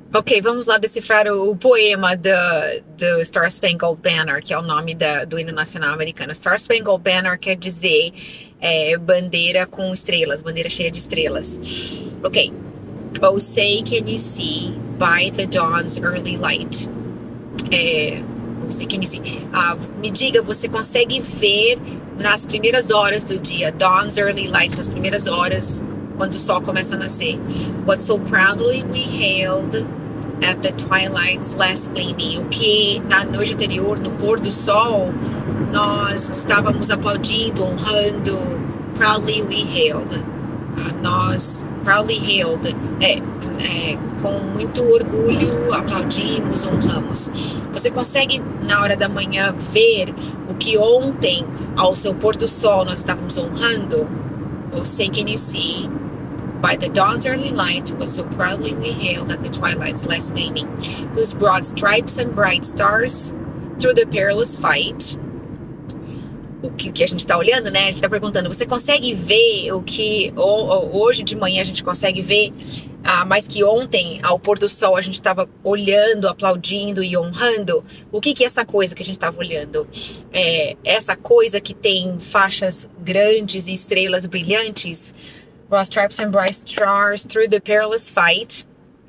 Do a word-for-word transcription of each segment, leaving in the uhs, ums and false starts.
Ok, vamos lá decifrar o, o poema do, do Star Spangled Banner, que é o nome da, do hino nacional americano. Star Spangled Banner quer dizer é, bandeira com estrelas, bandeira cheia de estrelas. Ok. Oh, say can you see by the dawn's early light? É, oh, say can you see? Ah, me diga, você consegue ver nas primeiras horas do dia, dawn's early light, nas primeiras horas, quando o sol começa a nascer. What so proudly we hailed at the twilight's last gleaming. O que na noite anterior, no pôr do sol, nós estávamos aplaudindo, honrando. Proudly we hailed. Uh, nós, proudly hailed, é, é, com muito orgulho, aplaudimos, honramos. Você consegue, na hora da manhã, ver o que ontem, ao seu pôr do sol, nós estávamos honrando? Ou say, can you see? By the dawn's early light was so proudly we hailed at the twilight's last gleaming, whose broad stripes and bright stars through the perilous fight. O que, o que a gente está olhando, né? A gente está perguntando, você consegue ver o que hoje de manhã a gente consegue ver, ah, mas que ontem, ao pôr do sol, a gente estava olhando, aplaudindo e honrando? O que que é essa coisa que a gente estava olhando? É essa coisa que tem faixas grandes e estrelas brilhantes? Broad stripes and bright stars through the perilous fight.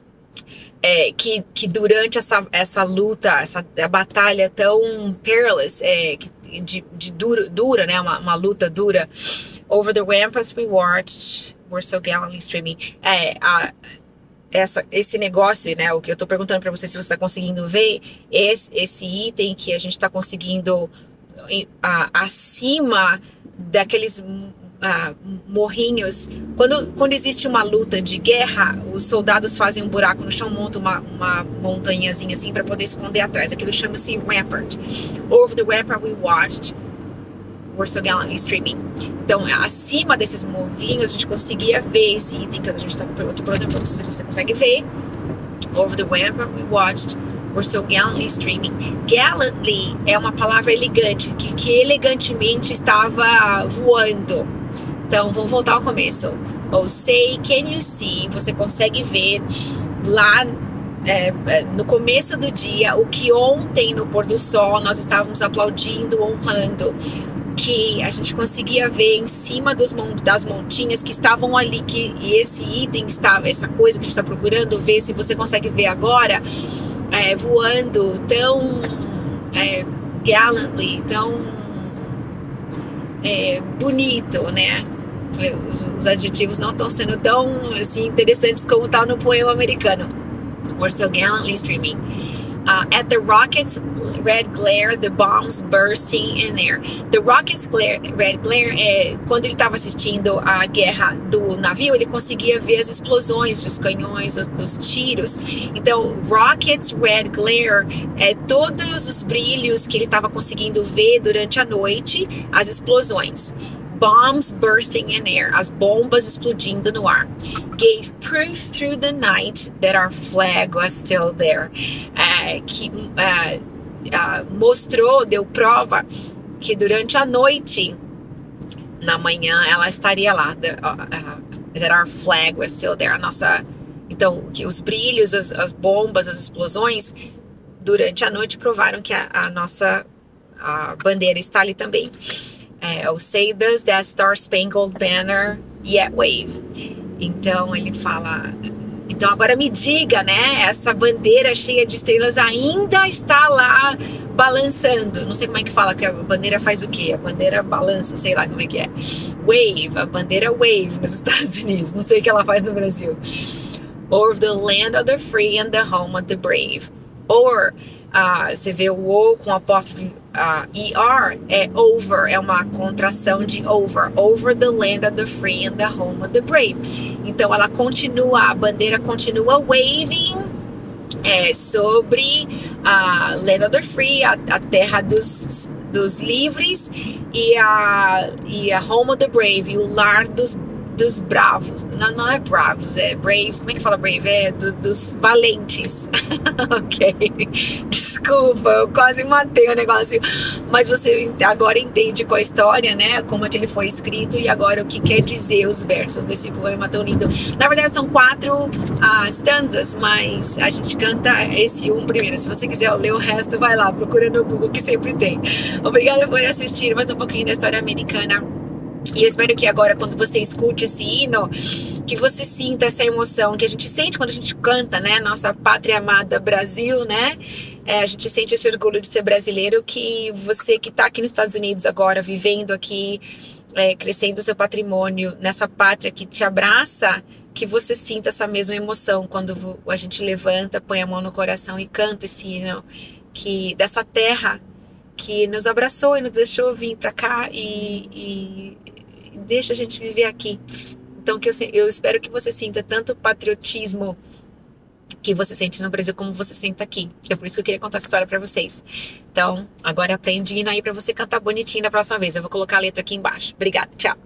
É, que, que durante essa, essa luta, essa a batalha tão perilous, é, de, de dura, dura, né? Uma, uma luta dura. Over the ramparts we watched, were so gallantly streaming. É, a, essa, esse negócio, né? O que eu tô perguntando pra você, se você tá conseguindo ver, esse, esse item que a gente tá conseguindo a, acima daqueles Ah, morrinhos. Quando, quando existe uma luta de guerra, os soldados fazem um buraco no chão, montam uma, uma montanhazinha assim para poder esconder atrás. Aquilo chama-se rampart. Over the rampart we watched, were so gallantly streaming. Então, acima desses morrinhos, a gente conseguia ver esse item que a gente está perguntando para você, se você consegue ver. Over the rampart we watched, were so gallantly streaming. Gallantly é uma palavra elegante, que, que elegantemente estava voando. Então, vamos voltar ao começo. Ou say, can you see? Você consegue ver lá é, no começo do dia o que ontem, no pôr do sol, nós estávamos aplaudindo, honrando. Que a gente conseguia ver em cima dos, das montinhas que estavam ali, que e esse item estava, essa coisa que a gente está procurando ver, se você consegue ver agora, é, voando tão é, gallantly, tão é, bonito, né? Os, os adjetivos não estão sendo tão assim, interessantes como está no poema americano. We're so gallantly streaming. Uh, at the rocket's red glare, the bombs bursting in there. The rocket's glare, red glare é quando ele estava assistindo a guerra do navio, ele conseguia ver as explosões dos canhões, os, dos tiros. Então, rocket's red glare é todos os brilhos que ele estava conseguindo ver durante a noite, as explosões. Bombs bursting in air, as bombas explodindo no ar. Gave proof through the night that our flag was still there. Uh, que uh, uh, mostrou, deu prova que durante a noite, na manhã, ela estaria lá. The, uh, uh, that our flag was still there. A nossa, então, que os brilhos, as, as bombas, as explosões, durante a noite provaram que a, a nossa a bandeira está ali também. É, o say does that star spangled banner yet wave. Então ele fala, então agora me diga, né, essa bandeira cheia de estrelas ainda está lá balançando. Não sei como é que fala que a bandeira faz o quê? A bandeira balança, sei lá como é que é. Wave, a bandeira wave nos Estados Unidos. Não sei o que ela faz no Brasil. Over the land of the free and the home of the brave. Or Uh, você vê o O com apóstrofe uh, E R, é over, é uma contração de over. Over the land of the free and the home of the brave. Então ela continua, a bandeira continua waving é, sobre a land of the free, a, a terra dos, dos livres, e a, e a home of the brave, e o lar dos dos bravos, não, não é bravos, é braves, como é que fala brave? É do, dos valentes. Ok, desculpa. Desculpa, eu quase matei o negócio. Mas você agora entende qual a história, né? Como é que ele foi escrito e agora o que quer dizer os versos desse poema tão lindo. Na verdade, são quatro uh, stanzas, mas a gente canta esse um primeiro. Se você quiser ler o resto, vai lá, procura no Google que sempre tem. Obrigada por assistir mais um pouquinho da história americana. E eu espero que agora, quando você escute esse hino, que você sinta essa emoção que a gente sente quando a gente canta, né? Nossa pátria amada Brasil, né? É, a gente sente esse orgulho de ser brasileiro, que você que está aqui nos Estados Unidos agora, vivendo aqui, é, crescendo o seu patrimônio, nessa pátria que te abraça, que você sinta essa mesma emoção quando a gente levanta, põe a mão no coração e canta esse hino, que, dessa terra que nos abraçou e nos deixou vir para cá e, e, e deixa a gente viver aqui. Então, que eu, eu espero que você sinta tanto patriotismo que você sente no Brasil como você sente aqui. É por isso que eu queria contar essa história pra vocês. Então, agora aprende hino aí pra você cantar bonitinho da próxima vez. Eu vou colocar a letra aqui embaixo. Obrigada, tchau.